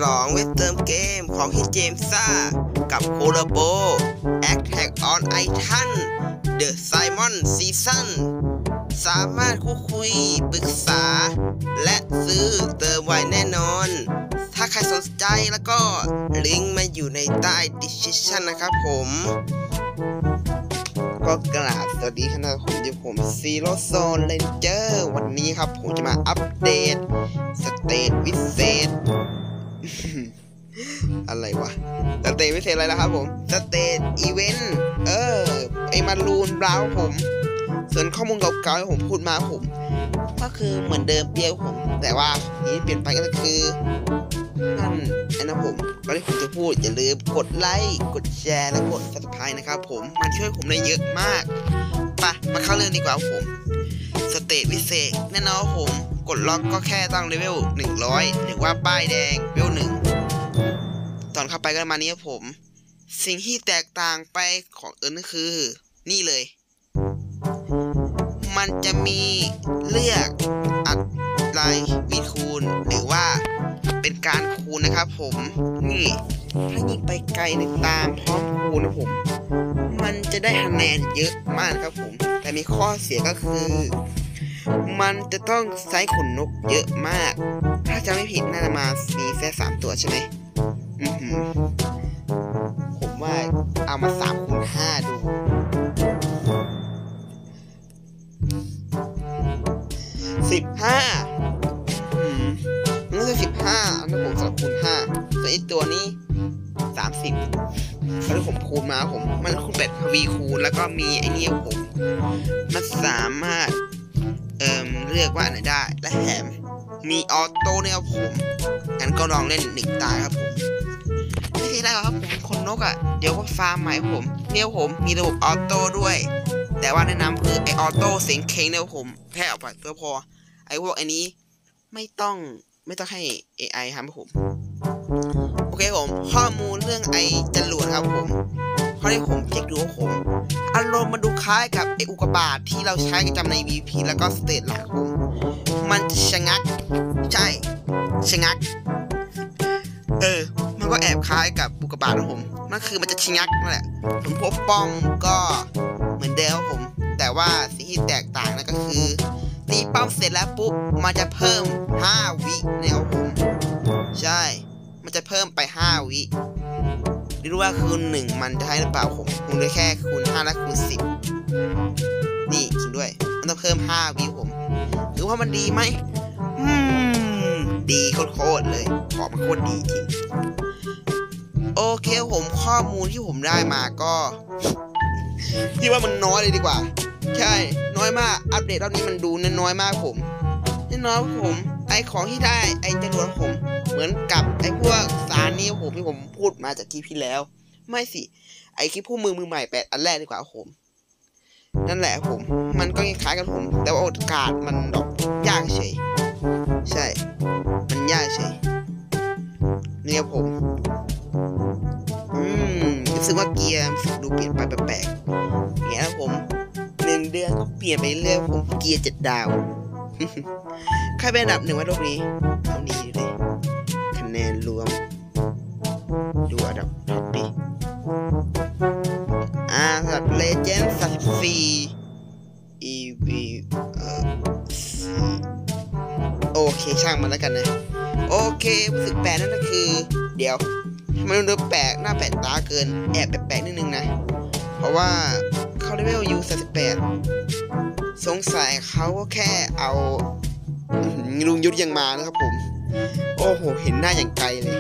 องเว็บเติมเกมของฮิตเจมซ่ากับโคโลโบ Attack on Titan The Simon Season สามารถคุยปรึกษาและซื้อเติมไว้แน่นอนถ้าใครสนใจแล้วก็ลิงก์มาอยู่ในใต้ description นะครับผมก็กราบสวัสดีครับผมซีโร่โซนเรนเจอร์วันนี้ครับผมจะมาอัปเดตสเตทวิเศษ อะไรวะสเตทวิเศษอะไรนะครับผมสเตทอีเวนต์ไอมารูนบราวผมส่วนข้อมูลเก่าๆที่ผมพูดมาผมก็คือเหมือนเดิมเปลี่ยนผมแต่ว่านี้เปลี่ยนไปก็คือนั่นนะผมก็ที่ผมจะพูดอย่าลืมกดไลค์กดแชร์และกด Subscribe นะครับผมมันช่วยผมได้เยอะมากไปมาเข้าเรื่องดีกว่าผมสเตทวิเศษแน่นอนผมกดล็อกก็แค่ตั้งเลเวล100หรือว่าป้ายแดงเลเวล1ตอนเข้าไปก็มานี้ผมสิ่งที่แตกต่างไปของก็คือนี่เลยมันจะมีเลือกอะไรวิคูณหรือว่าเป็นการคูณนะครับผมนี่ถ้ายิงไปไกลในตามพร้อมคูณนะผมมันจะได้คะแนนเยอะมากครับผมแต่มีข้อเสียก็คือมันจะต้องใช้ขนนกเยอะมากถ้าจะไม่ผิดน่าจะมามีแค่3ตัวใช่ไหมผมว่าเอามา3 คูณ 5ดูน่าจะ15อันนี้ผมจะคูณ5ส่วนอีกตัวนี้30แล้วผมคูณมาผมมันคูณแบบทวีคูณแล้วก็มีไอ้นี่ผมมันสามารถเลือกว่าอันไหนได้และแถมมีออโต้เนี่ยครับผมงั้นก็ลองเล่น1 ตาครับผมไม่ใช่ได้ครับผมคนนกเดี๋ยวก็ฟาร์มใหม่ผมเนี่ยผมมีระบบออโต้ด้วยแต่ว่าแนะนำคือไอออโต้เสียงเคงเนี่ยผมแค่เอาไปเพื่อพอไอพวกไอนี้ไม่ต้องให้ AI ทำผมโอเคผมข้อมูลเรื่องไอจรวดครับผมข้อที่ผมเช็คดูผมอารมณ์มันดูคล้ายกับไออุกกาบาตที่เราใช้ประจำใน VP แล้วก็สเตทหลักผมมันจะชะงักใช่ชะงักมันก็แอบคล้ายกับอุกกาบาตนะผมนั่นคือมันจะชะงักนั่นแหละผมพบป้อมก็เหมือนเดิมผมแต่ว่าสิ่งที่แตกต่างนั่นก็คือตีป้อมเสร็จแล้วปุ๊บมันจะเพิ่ม5 วิเนี่ยครับผมใช่มันจะเพิ่มไป5 วิไม่รู้ว่าคูณ1มันจะให้หรือเปล่าผมคูณได้แค่คูณ5และคูณ10นี่จริงด้วยมันต้องเพิ่ม5 วิผมหรือว่ามันดีไหมดีโคตรเลยของมันโคตรดีจริงโอเคผมข้อมูลที่ผมได้มาก็ที่ว่ามันน้อยเลยดีกว่าใช่น้อยมากอัปเดตรอบนี้มันดูน้อยมากผมน้อยผมไอของที่ได้ไอจรวดผมเหมือนกับไอพวกสารนี้ผมที่ผมพูดมาจากคลิปที่แล้วไม่สิไอคลิปผู้มือใหม่8 อันแรกดีกว่าผมนั่นแหละผมมันก็คล้ายกันผมแต่ว่าโอกาสมันดอกยากเฉยใช่มันยากเฉยเนี่ยผมรู้สึกว่าเกียร์ดูเปลี่ยนไปแปลกๆเนี่ยผม1 เดือนก็เปลี่ยนไปเรื่อยผมเกียร์7 ดาวใครเป็นอันดับ1ว่าโลกนี้เท่านี้เลยคะแนนรวมดูอันดับท็อปดิสำหรับเลเจนด์34 EV โอเคช่างมันแล้วกันนะโอเครู้สึกแปลกนั่นก็คือเดี๋ยวมันดูแปลกหน้าแปลกตาเกินแอบแปลกนิดนึงนะเพราะว่าเขาเลเวลยู38สงสัยเขาก็แค่เอาลุงยุทธยังมานะครับผมโอ้โหเห็นหน้าอย่างไกลเลย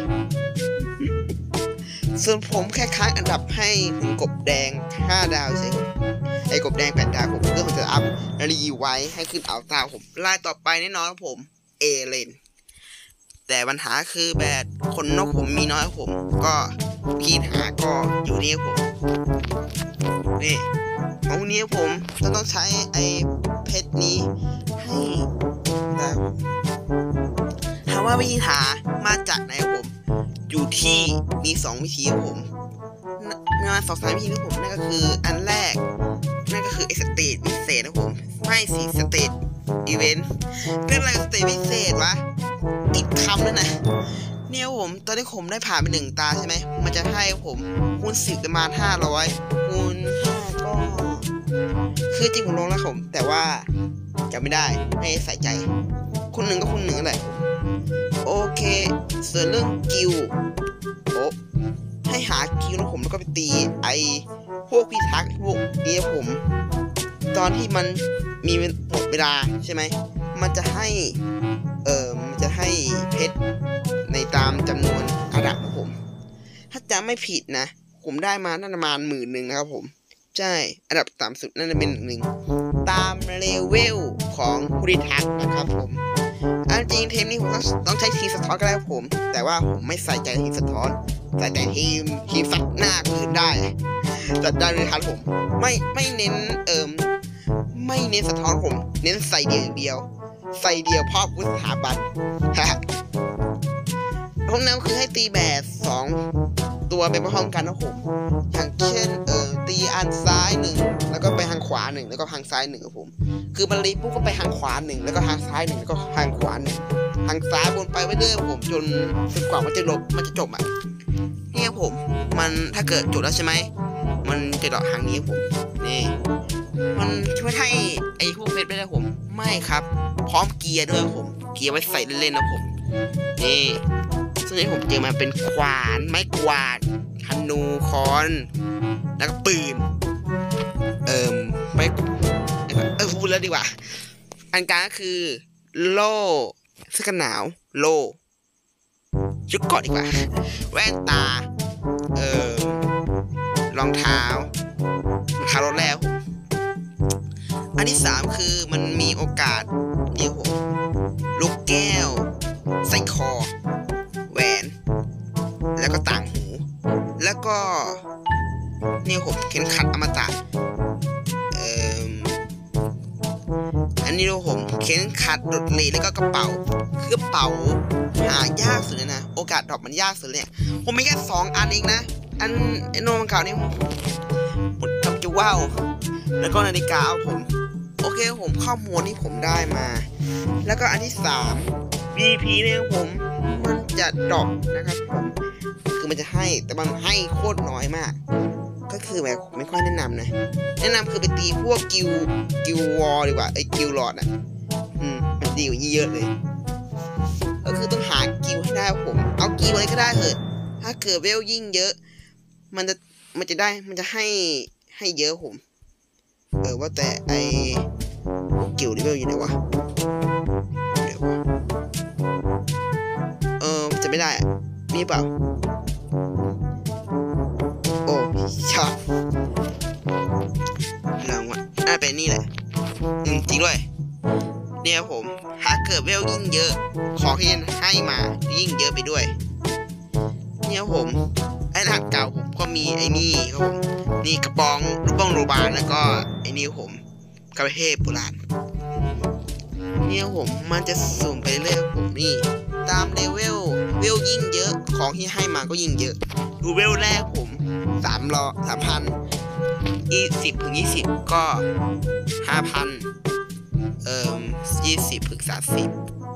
ส่วนผมแค่ค้างอันดับให้ถึงกบแดง5 ดาวเฉยไอ้กบแดง8 ดาวผมเพื่อผมจะอัพรีไว้ให้ขึ้นเอาตาผมลายต่อไปแน่นอนครับผมเอเลนแต่ปัญหาคือแบบคนนกผมมีน้อยผมก็พี่หาก็อยู่นี่ผมนี่ของนี้ผมจะต้องใช้ไอ้เพชรนี้ให้ได้ถามว่าวิธีหามาจากไหนผมอยู่ที่มี2 วิธีผมงาน2-3 วิธีผมนั่นก็คืออันแรกนั่นก็คือไอ้สเตทพิเศษนะผมไม่สิสเตทอีเวนต์เรื่องอะไรสเตทพิเศษวะติดคำนั่นนะเนี่ยผมตอนนี้ผมได้ผ่านไป1 ตาใช่ไหมมันจะให้ผมคูณ10ประมาณ500คูณ5ก็คือจริงผมลงแล้วผมแต่ว่าจำไม่ได้ไม่ใส่ใจคูณ1ก็คูณ1แหละโอเคส่วนเรื่องกิลโอ้ให้หากิลนะผมแล้วก็ไปตีไอพวกพิทักษ์พวกนี้ผมตอนที่มันมีหมดเวลาใช่ไหมมันจะให้มันจะให้เพชรในตามจำนวนระดับของผมถ้าจำไม่ผิดนะผมได้มาน่าจะประมาณ10,000นะครับผมใช่อันดับต่ำสุดน่าจะเป็น1ตามเลเวลของผู้พิทักษ์นะครับผมอันจริงเทมนี้ผมต้องใช้ทีมสะท้อนก็ได้ผมแต่ว่าผมไม่ใส่ใจทีมสะท้อนใส่แต่ทีมซัดหน้าคืนได้จัดได้เลยครับผมไม่เน้นไม่เน้นสะท้อนผมเน้นใส่เดียวใส่เดียวพ่อพุทธสถาบันห้องน้ำคือให้ตีแบบ2ตัวไปพร้อมกันนะผมอย่างเช่นตีอันซ้าย1แล้วก็ไปทางขวา1แล้วก็ทางซ้าย1ครับผมคือมันรีปุ๊บก็ไปทางขวา1แล้วก็ทางซ้าย1แล้วก็ทางขวา1ทางซ้ายบนไปเรื่อยๆผมจนกว่ามันจะจบอ่ะเนี่ยผมมันถ้าเกิดจบแล้วใช่ไหมมันจะดอกทางนี้ผมนี่มันช่วยให้ไอ้พวกเพชรไม่ได้ผมไม่ครับพร้อมเกียร์ด้วยผมเกียร์ไว้ใส่เล่นๆนะผมนี่ส่วนนี้ผมเจอมาเป็นขวานไม้กวาดธนูค้อนแล้วก็ปืนไม่พูดแล้วดีกว่าอันกลางก็คือโล่เสื้อกันหนาวโล่ชุดเกาะดีกว่าแว่นตารองเท้ารถแล้วอันที่3คือมันมีโอกาสนี่ผมลูกแก้วไส้คอแหวนแล้วก็ต่างหูแล้วก็นี่ผมเข็มขัดอมตะอันนี้ผมเข็มขัดดดเหล็กแล้วก็กระเป๋าคือกระเป๋าหายากสุดเลยนะโอกาสดรอปมันยากสุดเลยผมมีแค่2 อันเองนะอันไอโนมันเก่านี่หมดทำจะว้าวแล้วก็นาฬิกาเอาผมโอเคผมข้อมูลที่ผมได้มาแล้วก็อันที่3 BP เนี่ยผมมันจะดรอปนะครับผมคือมันจะให้แต่มันให้โคตรน้อยมากก็คือแบบไม่ค่อยแนะนำนะแนะนำคือไปตีพวกกิลวอลดีกว่ากิลหลอดอ่ะมันดีกว่าเยอะเลยก็คือต้องหากิลให้ได้ผมเอากิลอะไรก็ได้เถอะถ้าเกิดเวลยิ่งเยอะมันจะให้เยอะผมว่าแต่กิลเลเวลอยู่ไหนวะเดี๋ยวจะไม่ได้มีเปล่าโอ้ชอบลองว่าเป็นนี่แหละจริงด้วยเนี่ยผมถ้าเกิดเวลยิ่งเยอะของที่ให้มายิ่งเยอะไปด้วยเนี่ยผมไอ้รหัสเก่าผมก็มีไอ้นี่ครับผมนี่กระป๋องลูกบ้องโรบานแล้วก็ไอ้นี่ผมกระเทพโบราณเนี่ยผมมันจะสุ่มไปเรื่อยผมนี่ตามเลเวลยิ่งเยอะของที่ให้มาก็ยิ่งเยอะดูเวลแรกผม3,020 ถึง 20ก็ 5,000 20 ถึง 30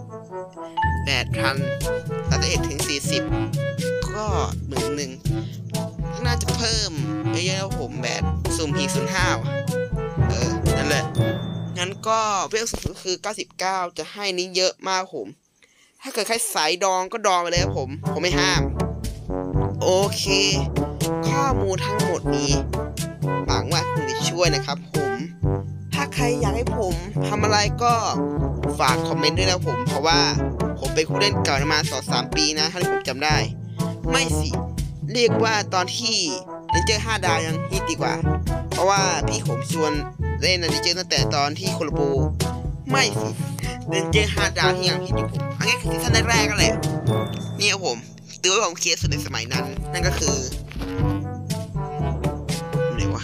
8,000 31 ถึง 40ก็11,000น่าจะเพิ่มเยอะๆผมแบบสุ่มพี05นั่นแหละงั้นก็เวลสุดคือ99จะให้นี้เยอะมากผมถ้าเกิดใครสายดองก็ดองไปเลยครับผมไม่ห้ามโอเคข้อมูลทั้งหมดนี้หวังว่าคุณจะช่วยนะครับผมถ้าใครอยากให้ผมทำอะไรก็ฝากคอมเมนต์ด้วยนะผมเพราะว่าผมเป็นผู้เล่นเก่ามา2-3 ปีนะถ้าผมจำได้ไม่สิเรียกว่าตอนที่เล่นเจอ5 ดาวยังฮิตดีกว่าเพราะว่าพี่ผมชวนเล่นเจอตั้งแต่ตอนที่โคโลโบไม่สิเล่นเจอ5 ดาวที่ยังฮิตอยู่ผมอันนี้คือซีซั่นแรกๆก็แหละนี่ครับผมตัวของเคสสุดในสมัยนั้นนั่นก็คือไหนวะ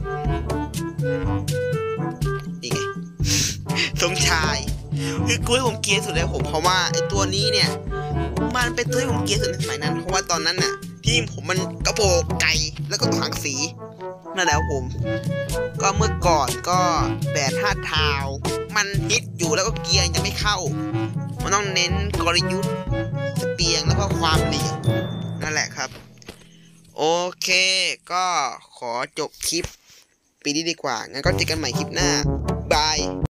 นี่ไงสมชายคือกูให้ผมเกลียดสุดเลยผมเพราะว่าไอตัวนี้เนี่ยมันเป็นตัวที่ผมเกลียดสุดในสมัยนั้นเพราะว่าตอนนั้นน่ะทีมผมมันกระโปงไก่แล้วก็ตัวหางสีนั่นแหละผมก็เมื่อก่อนก็แบด5 เท้ามันฮิตอยู่แล้วก็เกียร์จะไม่เข้ามันต้องเน้นกลยุทธ์สเปียงแล้วก็ความเหลี่ยมนั่นแหละครับโอเคก็ขอจบคลิปปีนี้ดีกว่างั้นก็เจอกันใหม่คลิปหน้าบาย